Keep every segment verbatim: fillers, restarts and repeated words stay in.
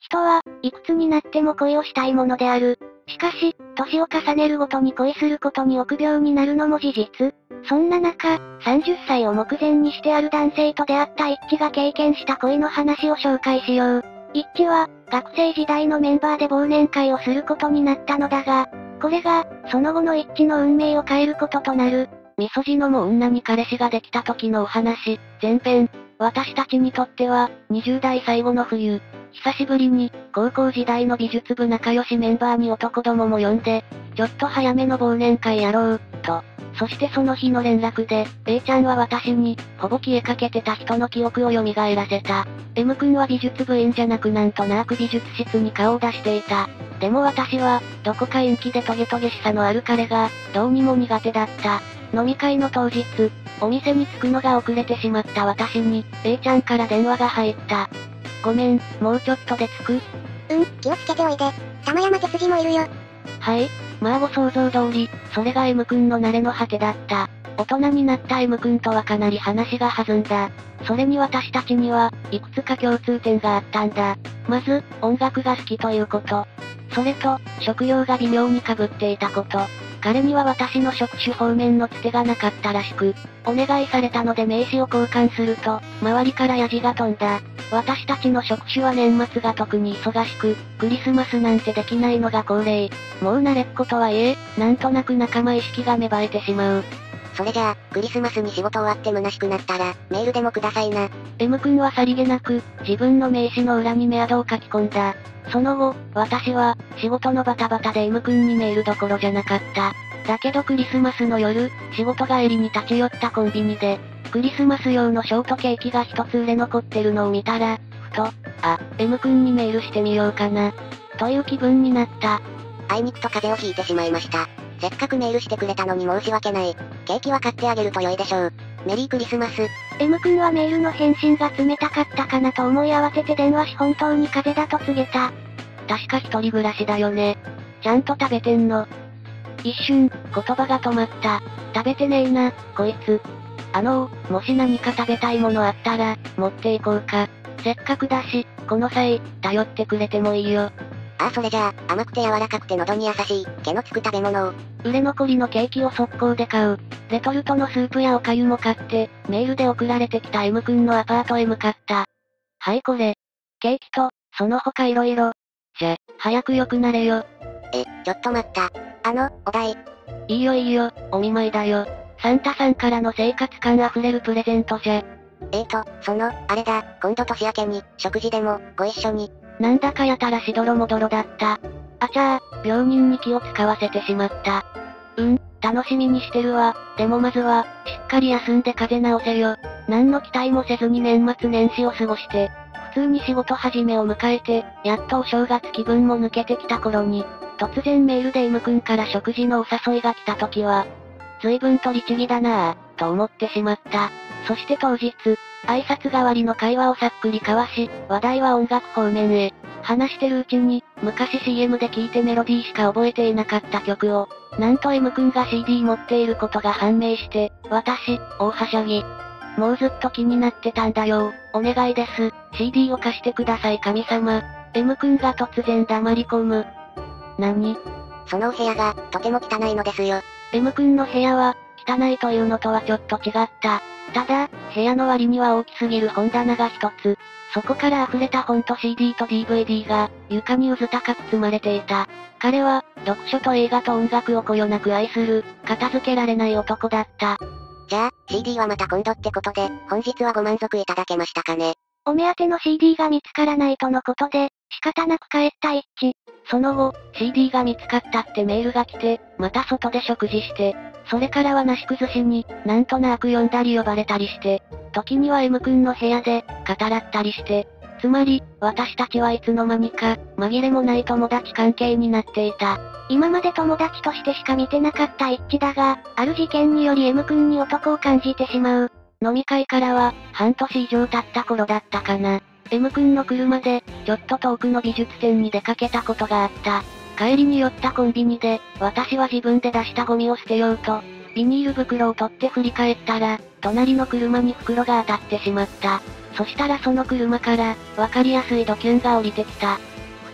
人は、いくつになっても恋をしたいものである。しかし、年を重ねるごとに恋することに臆病になるのも事実。そんな中、さんじゅっさいを目前にしてある男性と出会った一致が経験した恋の話を紹介しよう。一致は、学生時代のメンバーで忘年会をすることになったのだが、これが、その後の一致の運命を変えることとなる。 みそじのも女に彼氏ができた時のお話、前編。私たちにとっては、にじゅう代最後の冬。久しぶりに、高校時代の美術部仲良しメンバーに男どもも呼んで、ちょっと早めの忘年会やろう、と。そしてその日の連絡で、A ちゃんは私に、ほぼ消えかけてた人の記憶を蘇らせた。M 君は美術部員じゃなくなんとなく美術室に顔を出していた。でも私は、どこか陰気でトゲトゲしさのある彼が、どうにも苦手だった。飲み会の当日、お店に着くのが遅れてしまった私に、A ちゃんから電話が入った。ごめん、もうちょっとで着く？ うん、気をつけておいで。玉山哲司もいるよ。 はい、まあご想像通り、それが M 君の慣れの果てだった。大人になった M 君とはかなり話が弾んだ。それに私たちには、いくつか共通点があったんだ。まず、音楽が好きということ。それと、職業が微妙に被っていたこと。彼には私の職種方面のつてがなかったらしく、お願いされたので名刺を交換すると、周りからヤジが飛んだ。私たちの職種は年末が特に忙しく、クリスマスなんてできないのが恒例。もう慣れっことはいえ、なんとなく仲間意識が芽生えてしまう。 それじゃあ、クリスマスに仕事終わって虚しくなったら、メールでもくださいな。 M 君はさりげなく、自分の名刺の裏にメアドを書き込んだ。その後、私は、仕事のバタバタで M 君にメールどころじゃなかった。だけどクリスマスの夜、仕事帰りに立ち寄ったコンビニで、クリスマス用のショートケーキが一つ売れ残ってるのを見たら、ふと、あ、M 君にメールしてみようかな。という気分になった。 あいにくと風邪をひいてしまいました。せっかくメールしてくれたのに申し訳ない。ケーキは買ってあげると良いでしょう。メリークリスマス。 M 君はメールの返信が冷たかったかなと思い慌てて電話し本当に風邪だと告げた。 確か一人暮らしだよね。ちゃんと食べてんの？一瞬、言葉が止まった。食べてねえな、こいつ。あのー、もし何か食べたいものあったら、持っていこうか。せっかくだし、この際、頼ってくれてもいいよ。 ああそれじゃあ、甘くて柔らかくて喉に優しい、毛のつく食べ物を。 売れ残りのケーキを速攻で買う。レトルトのスープやお粥も買って、メールで送られてきた M 君のアパートへ向かった。はいこれ。ケーキと、その他色々。じゃ、早く良くなれよ。 え、ちょっと待った。あの、お題。 いいよいいよ、お見舞いだよ。サンタさんからの生活感あふれるプレゼントじゃ。 えーと、その、あれだ、今度年明けに、食事でも、ご一緒に。 なんだかやたらしどろもどろだった。あちゃー、病人に気を使わせてしまった。うん、楽しみにしてるわ。でもまずは、しっかり休んで風邪治せよ。何の期待もせずに年末年始を過ごして、普通に仕事始めを迎えて、やっとお正月気分も抜けてきた頃に、突然メールで M 君から食事のお誘いが来た時は、随分と律儀だなぁ、と思ってしまった。そして当日、挨拶代わりの会話をさっくり交わし、話題は音楽方面へ。話してるうちに、昔 シーエム で聴いてメロディーしか覚えていなかった曲を、なんと M 君が シーディー 持っていることが判明して、私、大はしゃぎ。もうずっと気になってたんだよ。お願いです。シーディー を貸してください神様。M 君が突然黙り込む。何？ そのお部屋が、とても汚いのですよ。 M 君の部屋は、汚いというのとはちょっと違った。ただ、部屋の割には大きすぎる本棚が一つ。そこから溢れた本と シーディー と ディーブイディー が、床にうず高く積まれていた。彼は、読書と映画と音楽をこよなく愛する、片付けられない男だった。 じゃあ、シーディー はまた今度ってことで、本日はご満足いただけましたかね。 お目当ての シーディー が見つからないとのことで、仕方なく帰った一致。 その後、シーディー が見つかったってメールが来て、また外で食事して、それからはなし崩しに、なんとなく呼んだり呼ばれたりして、時には M 君の部屋で、語らったりして、つまり、私たちはいつの間にか、紛れもない友達関係になっていた。 今まで友達としてしか見てなかった一致だが、ある事件により M 君に男を感じてしまう。 飲み会からは、半年以上経った頃だったかな。M 君の車で、ちょっと遠くの美術展に出かけたことがあった。帰りに寄ったコンビニで、私は自分で出したゴミを捨てようと、ビニール袋を取って振り返ったら、隣の車に袋が当たってしまった。そしたらその車から、わかりやすいドキュンが降りてきた。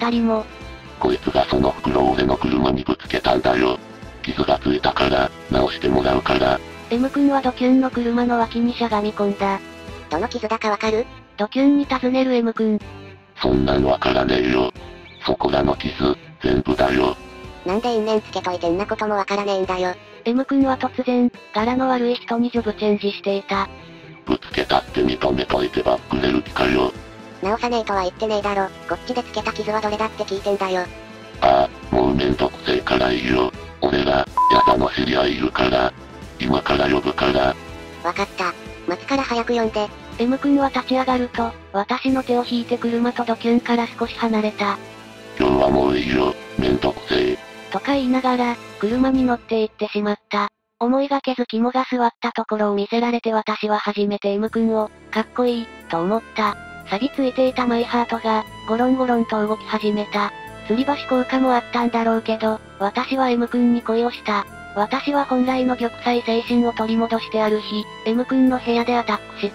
二人も、 こいつがその袋を俺の車にぶつけたんだよ。傷がついたから、直してもらうから。 M 君はドキュンの車の脇にしゃがみ込んだ。 どの傷だかわかる？ ドキュンに尋ねる M 君。 そんなんわからねえよ。そこらの傷、全部だよ。 なんで因縁つけといてんなこともわからねえんだよ。 M 君は突然、柄の悪い人にジョブチェンジしていた。 ぶつけたって認めといてばっくれる気かよ。 直さねえとは言ってねえだろ。こっちでつけた傷はどれだって聞いてんだよ。 ああ、もうめんどくせえからいいよ。俺ら、ヤダの知り合いいるから。今から呼ぶから。 わかった。待つから早く呼んで。 M 君は立ち上がると、私の手を引いて車とドキュンから少し離れた。 今日はもういいよ。めんどくせえ。 とか言いながら、車に乗って行ってしまった。思いがけず肝が座ったところを見せられて私は初めて M 君を、かっこいい、と思った。錆びついていたマイハートが、ゴロンゴロンと動き始めた。吊り橋効果もあったんだろうけど、私は M 君に恋をした。私は本来の玉砕精神を取り戻してある日、M 君の部屋でアタックした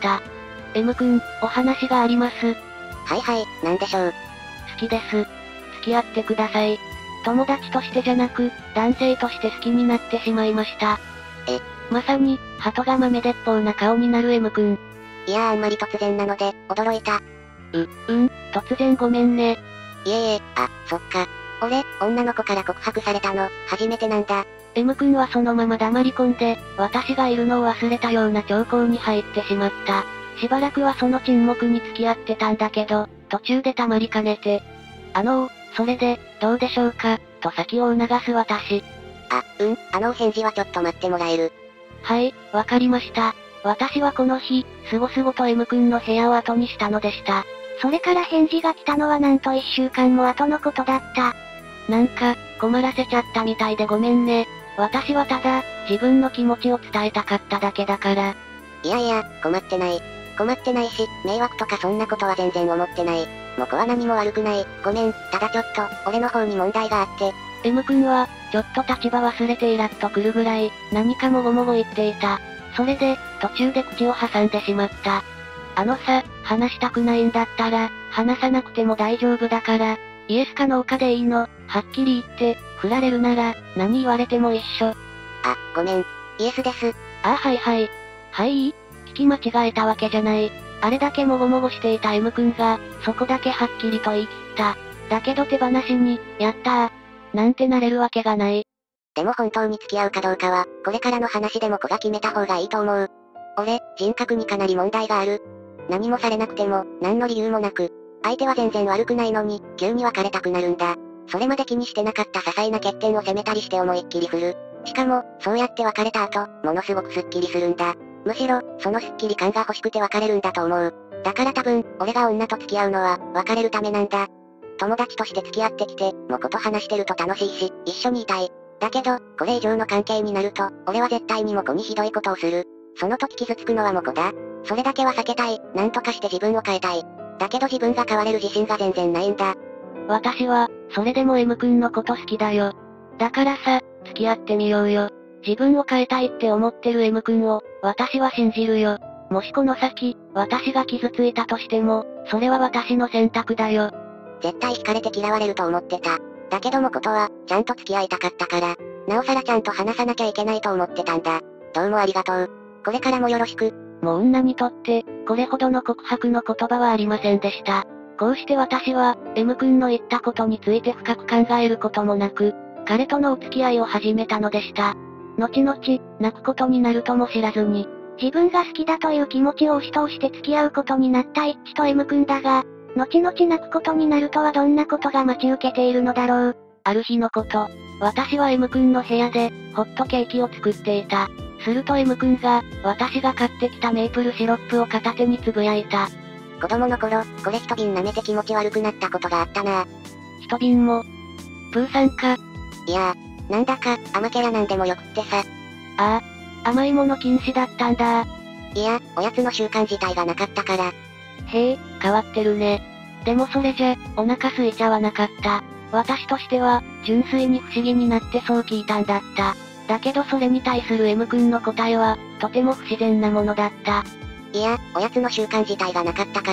。M 君、お話があります。 はいはい、なんでしょう。 好きです。付き合ってください。友達としてじゃなく、男性として好きになってしまいました。 えまさに、鳩が豆鉄砲な顔になる M 君。 いやーあんまり突然なので、驚いた。 う、うん、突然ごめんね。 いえいえ、あ、そっか。俺、女の子から告白されたの、初めてなんだ。 M 君はそのまま黙り込んで、私がいるのを忘れたような兆候に入ってしまった。しばらくはその沈黙に付き合ってたんだけど、途中で溜まりかねて。あのー、それで、どうでしょうか、と先を促す私。 あ、うん、あのお返事はちょっと待ってもらえる。 はい、わかりました。私はこの日、すごすごと M 君の部屋を後にしたのでした。それから返事が来たのはなんと一週間も後のことだった。なんか、困らせちゃったみたいでごめんね。私はただ、自分の気持ちを伝えたかっただけだから。 いやいや、困ってない。困ってないし、迷惑とかそんなことは全然思ってない。もこは何も悪くない。ごめん、ただちょっと、俺の方に問題があって。 M 君は、ちょっと立場忘れてイラッとくるぐらい、何かもごもご言っていた。それで、途中で口を挟んでしまった。あのさ、話したくないんだったら、話さなくても大丈夫だから、イエスかノーかでいいの、はっきり言って、振られるなら、何言われても一緒。 あ、ごめん、イエスです。 ああはいはい。はい聞き間違えたわけじゃない。あれだけもごもごしていた M 君が、そこだけはっきりと言い切った。だけど手放しに、やったー。なんてなれるわけがない。 でも本当に付き合うかどうかは、これからの話でも子が決めた方がいいと思う。俺、人格にかなり問題がある。何もされなくても、何の理由もなく、相手は全然悪くないのに、急に別れたくなるんだ。それまで気にしてなかった些細な欠点を責めたりして思いっきり振る。しかも、そうやって別れた後、ものすごくスッキリするんだ。むしろ、そのスッキリ感が欲しくて別れるんだと思う。だから多分、俺が女と付き合うのは、別れるためなんだ。友達として付き合ってきて、もこと話してると楽しいし、一緒にいたい。だけど、これ以上の関係になると、俺は絶対にモコにひどいことをする。その時傷つくのはモコだ。それだけは避けたい。なんとかして自分を変えたい。だけど自分が変われる自信が全然ないんだ。 私は、それでも M 君のこと好きだよ。だからさ、付き合ってみようよ。自分を変えたいって思ってる M 君を、私は信じるよ。もしこの先、私が傷ついたとしても、それは私の選択だよ。 絶対惹かれて嫌われると思ってた。だけどもことは、ちゃんと付き合いたかったから、なおさらちゃんと話さなきゃいけないと思ってたんだ。どうもありがとう。これからもよろしく。 もう女にとって、これほどの告白の言葉はありませんでした。こうして私は、M 君の言ったことについて深く考えることもなく、彼とのお付き合いを始めたのでした。後々、泣くことになるとも知らずに、自分が好きだという気持ちを押し通して付き合うことになった一致と M 君だが、後々泣くことになるとはどんなことが待ち受けているのだろう。ある日のこと、私は M 君の部屋で、ホットケーキを作っていた。すると M 君が、私が買ってきたメープルシロップを片手につぶやいた。 子供の頃、これ一瓶舐めて気持ち悪くなったことがあったな。 一瓶も。プーさんか。 いやー、なんだか、甘キャラなんでもよくってさ。 ああ、甘いもの禁止だったんだ。 いや、おやつの習慣自体がなかったから。 へえ、変わってるね。でもそれじゃ、お腹空いちゃわなかった。私としては、純粋に不思議になってそう聞いたんだった。だけどそれに対する M 君の答えは、とても不自然なものだった。 いや、おやつの習慣自体がなかったから、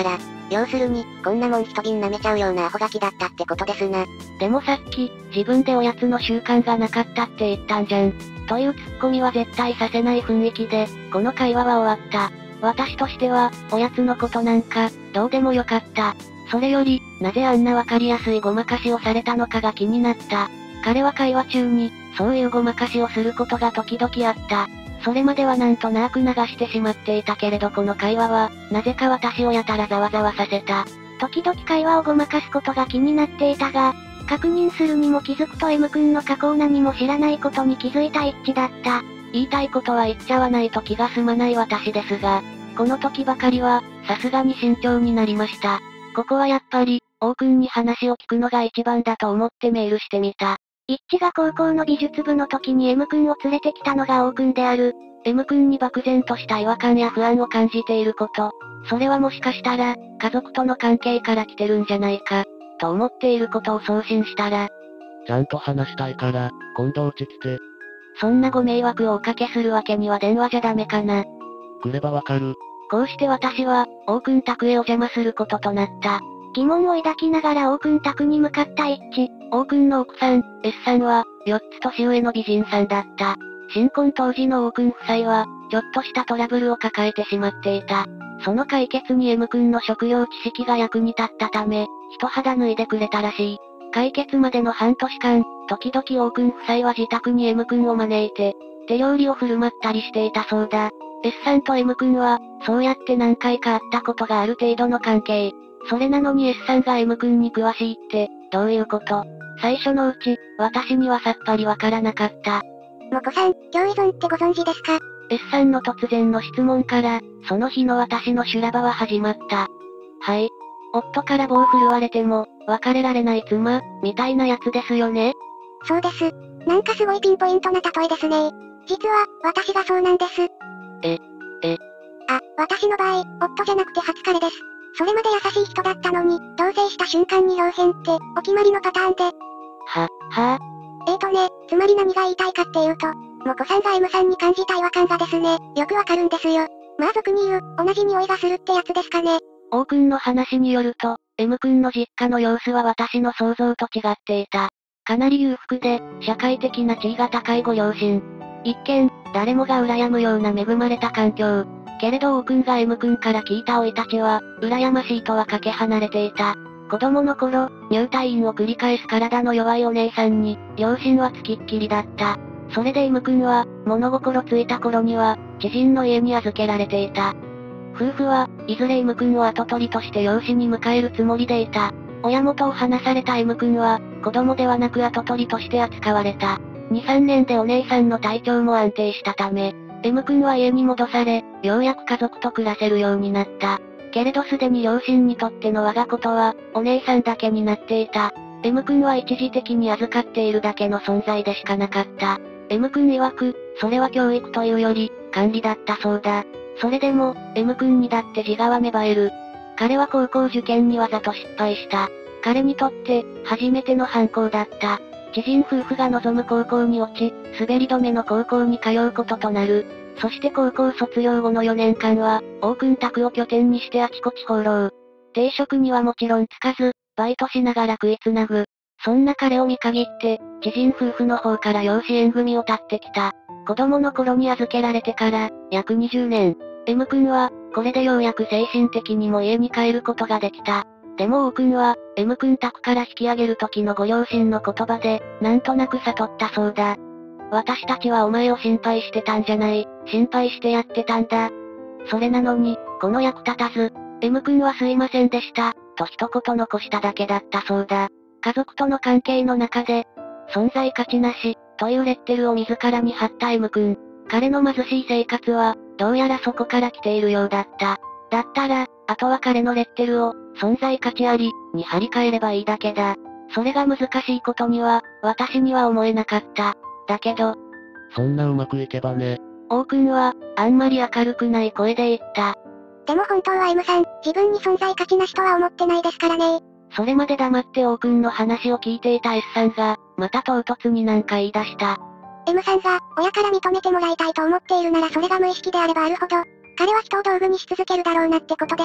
要するに、こんなもん一瓶舐めちゃうようなアホガキだったってことですな。 でもさっき、自分でおやつの習慣がなかったって言ったんじゃん。というツッコミは絶対させない雰囲気で、この会話は終わった。私としては、おやつのことなんか、どうでもよかった。それより、なぜあんなわかりやすいごまかしをされたのかが気になった。彼は会話中に、そういうごまかしをすることが時々あった。それまではなんとなく流してしまっていたけれどこの会話は、なぜか私をやたらざわざわさせた。 時々会話をごまかすことが気になっていたが、確認するにも気づくと M 君の過去を何も知らないことに気づいた一致だった。 言いたいことは言っちゃわないと気が済まない私ですが、この時ばかりは、さすがに慎重になりました。ここはやっぱり、王くんに話を聞くのが一番だと思ってメールしてみた。 一致が高校の美術部の時に M 君を連れてきたのが王くんである。 M 君に漠然とした違和感や不安を感じていること。それはもしかしたら、家族との関係から来てるんじゃないか、と思っていることを送信したら、 ちゃんと話したいから、今度うち来て。 そんなご迷惑をおかけするわけには電話じゃダメかな。 来ればわかる。 こうして私は、王くん宅へお邪魔することとなった。 疑問を抱きながら王くん宅に向かった一致。 王くんの奥さん、S さんは、よっつ年上の美人さんだった。新婚当時の王くん夫妻は、ちょっとしたトラブルを抱えてしまっていた。その解決に M くんの食用知識が役に立ったため、一肌脱いでくれたらしい。解決までの半年間、時々王くん夫妻は自宅に M くんを招いて、手料理を振る舞ったりしていたそうだ。S さんと M くんは、そうやって何回か会ったことがある程度の関係。それなのに S さんが M くんに詳しいって、どういうこと？最初のうち、私にはさっぱりわからなかった。 もこさん、共依存ってご存知ですか？ S さんの突然の質問から、その日の私の修羅場は始まった。はい。夫から棒振るわれても、別れられない妻、みたいなやつですよね？ そうです。なんかすごいピンポイントな例えですね。実は、私がそうなんです。 え、え。 あ、私の場合、夫じゃなくて初彼です。それまで優しい人だったのに、同棲した瞬間に表変って、お決まりのパターンで。は、 はぁ、 えーとね、つまり何が言いたいかっていうと、もこさんが M さんに感じた違和感がですね、よくわかるんですよ。まあ俗に言う、同じ匂いがするってやつですかね。 王くんの話によると、M くんの実家の様子は私の想像と違っていた。かなり裕福で、社会的な地位が高いご両親。一見、誰もが羨むような恵まれた環境。けれど王くんが M くんから聞いた生い立ちは、羨ましいとはかけ離れていた。子供の頃、入退院を繰り返す体の弱いお姉さんに、両親は付きっきりだった。それで M くんは、物心ついた頃には、知人の家に預けられていた。夫婦はいずれ M くんを跡取りとして養子に迎えるつもりでいた。親元を離された M くんは、子供ではなく跡取りとして扱われた。に、さんねんでお姉さんの体調も安定したため、M くんは家に戻され、ようやく家族と暮らせるようになった。けれどすでに両親にとっての我が子とは、お姉さんだけになっていた。M くんは一時的に預かっているだけの存在でしかなかった。M くん曰く、それは教育というより、管理だったそうだ。それでも、M くんにだって自我は芽生える。彼は高校受験にわざと失敗した。彼にとって、初めての反抗だった。知人夫婦が望む高校に落ち、滑り止めの高校に通うこととなる。そして高校卒業後のよねんかんは、王くん宅を拠点にしてあちこち放浪。定職にはもちろんつかず、バイトしながら食いつなぐ。そんな彼を見限って、知人夫婦の方から養子縁組を立ってきた。子供の頃に預けられてから、約にじゅうねん。M くんは、これでようやく精神的にも家に帰ることができた。でも王くんは、M くん宅から引き上げる時のご両親の言葉で、なんとなく悟ったそうだ。私たちはお前を心配してたんじゃない、心配してやってたんだ。それなのに、この役立たず、M くんはすいませんでした、と一言残しただけだったそうだ。家族との関係の中で、存在価値なし、というレッテルを自らに貼った M くん。彼の貧しい生活は、どうやらそこから来ているようだった。だったら、あとは彼のレッテルを、存在価値あり、に貼り替えればいいだけだ。それが難しいことには、私には思えなかった。だけど、 そんなうまくいけばね。 王くんは、あんまり明るくない声で言った。 でも本当は M さん、自分に存在価値なしとは思ってないですからね。 それまで黙って王くんの話を聞いていた S さんが、また唐突になんか言い出した。 M さんが、親から認めてもらいたいと思っているならそれが無意識であればあるほど、彼は人を道具にし続けるだろうなってことです。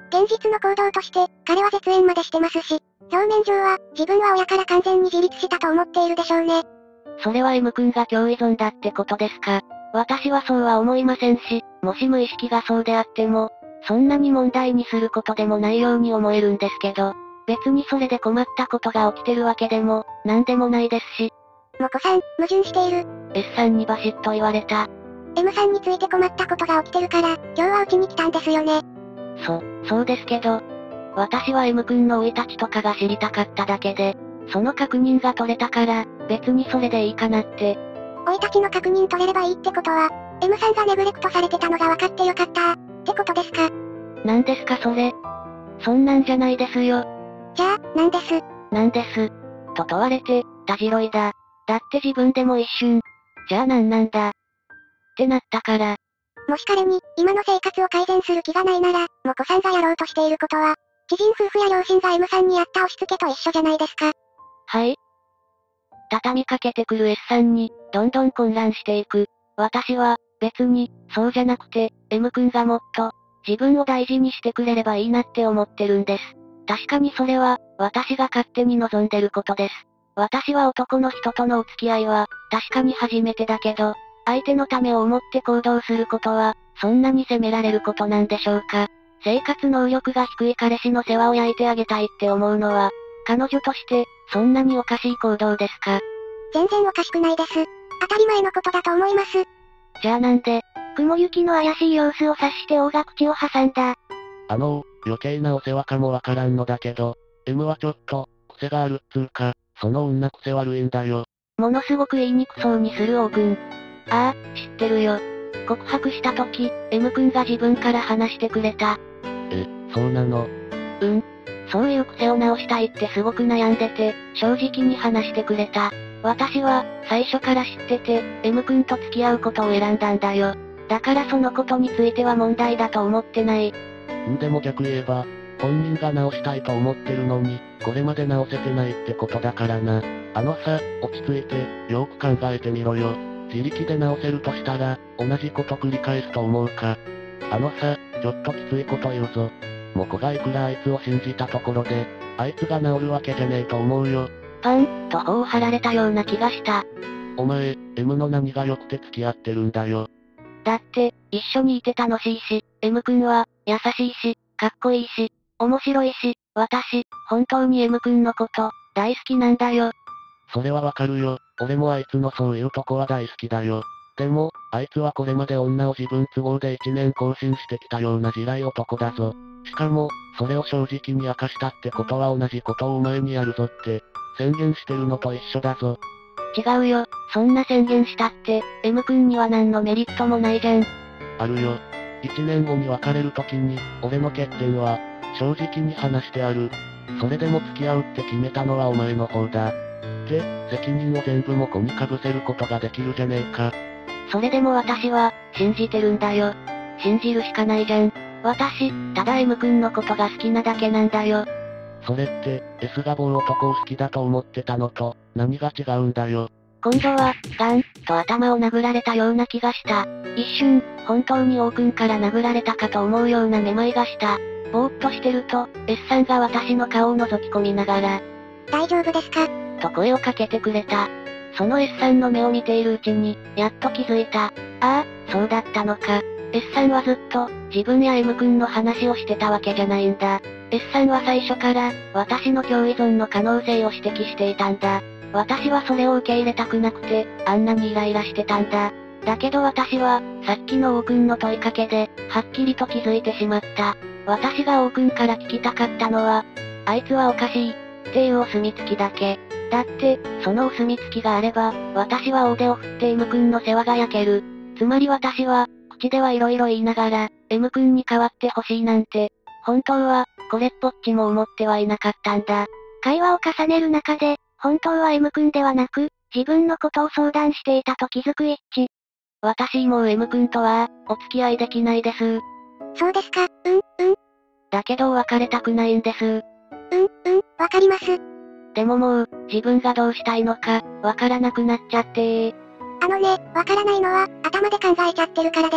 現実の行動として、彼は絶縁までしてますし、表面上は、自分は親から完全に自立したと思っているでしょうね。 それは M 君が共依存だってことですか？私はそうは思いませんし、もし無意識がそうであっても、そんなに問題にすることでもないように思えるんですけど、別にそれで困ったことが起きてるわけでも、なんでもないですし。 もこさん、矛盾している。 S さんにバシッと言われた。 M さんについて困ったことが起きてるから、今日はうちに来たんですよね。 そ、そうですけど、私は M 君の生い立ちとかが知りたかっただけで、その確認が取れたから、別にそれでいいかなって。 生い立ちの確認取れればいいってことは、M さんがネグレクトされてたのが分かってよかった、ってことですか？ なんですかそれ。そんなんじゃないですよ。 じゃあ、なんです。 なんです。と問われて、たじろいだ。だって自分でも一瞬。じゃあなんなんだ。ってなったから。 もし彼に、今の生活を改善する気がないなら、もこさんがやろうとしていることは、知人夫婦や両親が M さんにやった押し付けと一緒じゃないですか。 はい。畳みかけてくる S さんに、どんどん混乱していく。私は、別に、そうじゃなくて、M 君がもっと、自分を大事にしてくれればいいなって思ってるんです。確かにそれは、私が勝手に望んでることです。私は男の人とのお付き合いは、確かに初めてだけど、相手のためを思って行動することは、そんなに責められることなんでしょうか。生活能力が低い彼氏の世話を焼いてあげたいって思うのは、彼女として、そんなにおかしい行動ですか？ 全然おかしくないです。当たり前のことだと思います。 じゃあなんで、 雲行きの怪しい様子を察して大が口を挟んだ。 あのー、余計なお世話かもわからんのだけど、M はちょっと、癖があるっつうか、その女癖悪いんだよ。 ものすごく言いにくそうにする王くん。ああ、知ってるよ。告白した時、M 君が自分から話してくれた。 え、そうなの？ うん。そういう癖を直したいってすごく悩んでて、正直に話してくれた。私は、最初から知ってて、M 君と付き合うことを選んだんだよ。だからそのことについては問題だと思ってない。 んでも逆言えば、本人が直したいと思ってるのに、これまで直せてないってことだからな。あのさ、落ち着いて、よーく考えてみろよ。自力で直せるとしたら、同じこと繰り返すと思うか。あのさ、ちょっときついこと言うぞ。モコがいくらあいつを信じたところで、あいつが治るわけじゃねえと思うよ。 パン、と頬を張られたような気がした。 お前、M の何が良くて付き合ってるんだよ。 だって、一緒にいて楽しいし、M 君は、優しいし、かっこいいし、面白いし、私、本当に M 君のこと、大好きなんだよ。 それはわかるよ。俺もあいつのそういうとこは大好きだよ。でも、あいつはこれまで女を自分都合でいちねん更新してきたような地雷男だぞ。しかも、それを正直に明かしたってことは同じことをお前にやるぞって、宣言してるのと一緒だぞ。 違うよ、そんな宣言したって、M 君には何のメリットもないじゃん。 あるよ。いちねんごに別れるときに、俺の欠点は、正直に話してある。それでも付き合うって決めたのはお前の方だ。で、責任を全部もこに被せることができるじゃねえか。 それでも私は、信じてるんだよ。信じるしかないじゃん。私、ただ M 君のことが好きなだけなんだよ。 それって、S が某男を好きだと思ってたのと、何が違うんだよ。 今度は、ガン、と頭を殴られたような気がした。一瞬、本当に王くんから殴られたかと思うようなめまいがした。ぼーっとしてると、S さんが私の顔を覗き込みながら、 大丈夫ですか？ と声をかけてくれた。その S さんの目を見ているうちに、やっと気づいた。ああ、そうだったのか。S さんはずっと、自分や M 君の話をしてたわけじゃないんだ。S さんは最初から、私の共依存の可能性を指摘していたんだ。私はそれを受け入れたくなくて、あんなにイライラしてたんだ。だけど私は、さっきの王くんの問いかけで、はっきりと気づいてしまった。私が王くんから聞きたかったのは、あいつはおかしい、っていうお墨付きだけ。だって、そのお墨付きがあれば、私は大手を振って M 君の世話が焼ける。つまり私は、口ではいろいろ言いながら、M 君に代わってほしいなんて、本当は、これっぽっちも思ってはいなかったんだ。 会話を重ねる中で、本当は M 君ではなく、自分のことを相談していたと気づく一致。 私もう M 君とは、お付き合いできないです。 そうですか、うん、うん。 だけど別れたくないんです。 うん、うん、わかります。 でももう、自分がどうしたいのか、わからなくなっちゃってー。 あのね、わからないのは、頭で考えちゃってるからです。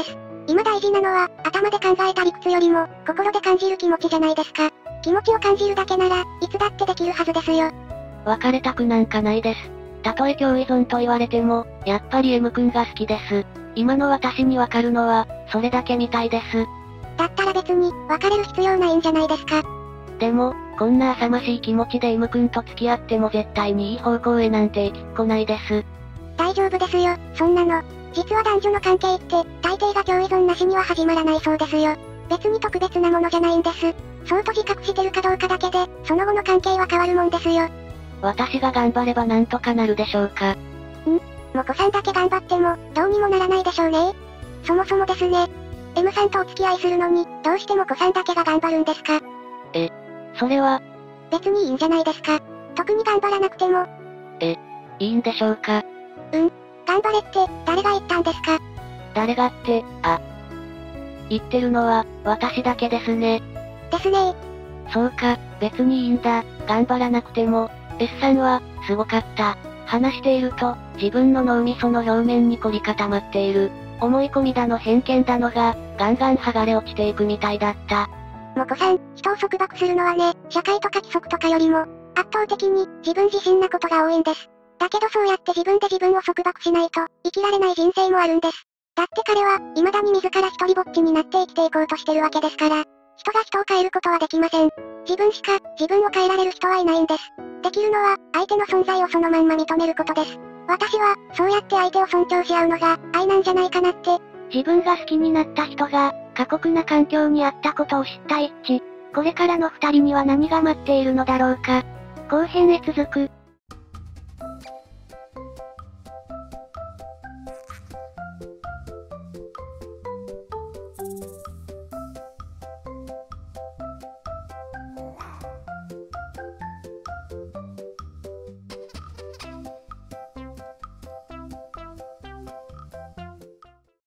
今大事なのは、頭で考えた理屈よりも、心で感じる気持ちじゃないですか。気持ちを感じるだけなら、いつだってできるはずですよ。 別れたくなんかないです。たとえ共依存と言われても、やっぱり M 君が好きです。今の私にわかるのは、それだけみたいです。 だったら別に、別れる必要ないんじゃないですか。 でも、こんな浅ましい気持ちで M 君と付き合っても絶対にいい方向へなんて行きっこないです。 大丈夫ですよ、そんなの。実は男女の関係って、大抵が共依存なしには始まらないそうですよ。別に特別なものじゃないんです。そうと自覚してるかどうかだけで、その後の関係は変わるもんですよ。 私が頑張ればなんとかなるでしょうか。 んもこさんだけ頑張っても、どうにもならないでしょうね。そもそもですね。M さんとお付き合いするのに、どうしてもこさんだけが頑張るんですか？ え、それは、 別にいいんじゃないですか。特に頑張らなくても。 え、いいんでしょうか？ うん。頑張れって、誰が言ったんですか？ 誰がって、あ。言ってるのは、私だけですね。 ですねー。そうか、別にいいんだ、頑張らなくても。S さんは、すごかった。話していると、自分の脳みその表面に凝り固まっている。思い込みだの偏見だのが、ガンガン剥がれ落ちていくみたいだった。 もこさん、人を束縛するのはね、社会とか規則とかよりも、圧倒的に、自分自身なことが多いんです。だけどそうやって自分で自分を束縛しないと、生きられない人生もあるんです。だって彼は、未だに自ら一人ぼっちになって生きていこうとしてるわけですから。人が人を変えることはできません。自分しか、自分を変えられる人はいないんです。できるのは、相手の存在をそのまんま認めることです。私は、そうやって相手を尊重し合うのが、愛なんじゃないかなって。 自分が好きになった人が、過酷な環境にあったことを知った一致。これからの二人には何が待っているのだろうか。後編へ続く。